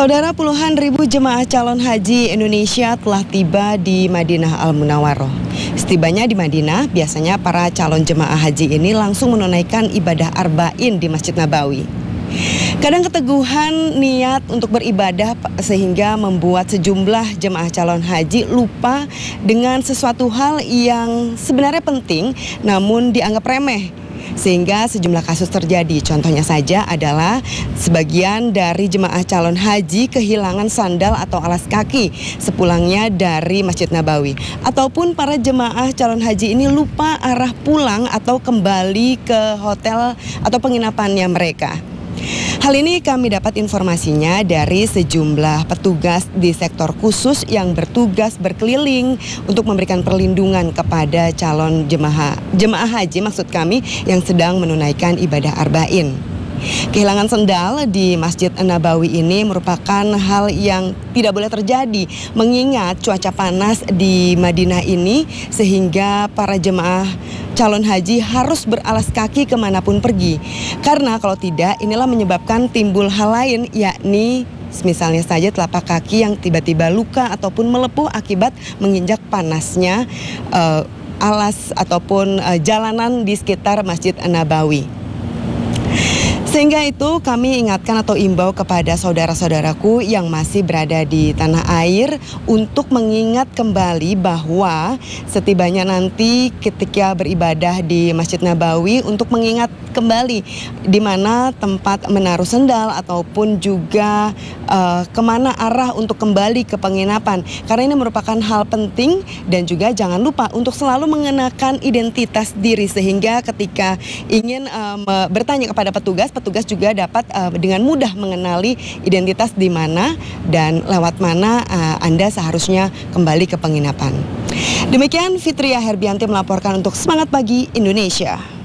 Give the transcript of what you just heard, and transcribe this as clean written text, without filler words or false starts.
Saudara, puluhan ribu jemaah calon haji Indonesia telah tiba di Madinah Al-Munawwaroh. Setibanya di Madinah, biasanya para calon jemaah haji ini langsung menunaikan ibadah arba'in di Masjid Nabawi. Kadang keteguhan niat untuk beribadah sehingga membuat sejumlah jemaah calon haji lupa dengan sesuatu hal yang sebenarnya penting namun dianggap remeh. Sehingga sejumlah kasus terjadi. Contohnya saja adalah sebagian dari jemaah calon haji kehilangan sandal atau alas kaki sepulangnya dari Masjid Nabawi. Ataupun para jemaah calon haji ini lupa arah pulang atau kembali ke hotel atau penginapannya mereka. Hal ini kami dapat informasinya dari sejumlah petugas di sektor khusus yang bertugas berkeliling untuk memberikan perlindungan kepada calon jemaah haji maksud kami yang sedang menunaikan ibadah arba'in. Kehilangan sendal di Masjid Nabawi ini merupakan hal yang tidak boleh terjadi mengingat cuaca panas di Madinah ini sehingga para jemaah calon haji harus beralas kaki kemanapun pergi. Karena kalau tidak inilah menyebabkan timbul hal lain yakni misalnya saja telapak kaki yang tiba-tiba luka ataupun melepuh akibat menginjak panasnya alas ataupun jalanan di sekitar Masjid Nabawi. Sehingga itu kami ingatkan atau imbau kepada saudara-saudaraku yang masih berada di tanah air untuk mengingat kembali bahwa setibanya nanti ketika beribadah di Masjid Nabawi untuk mengingat kembali di mana tempat menaruh sendal ataupun juga kemana arah untuk kembali ke penginapan. Karena ini merupakan hal penting dan juga jangan lupa untuk selalu mengenakan identitas diri sehingga ketika ingin bertanya kepada petugas juga dapat dengan mudah mengenali identitas di mana dan lewat mana Anda seharusnya kembali ke penginapan. Demikian Fitria Herbianti melaporkan untuk Semangat Pagi Indonesia.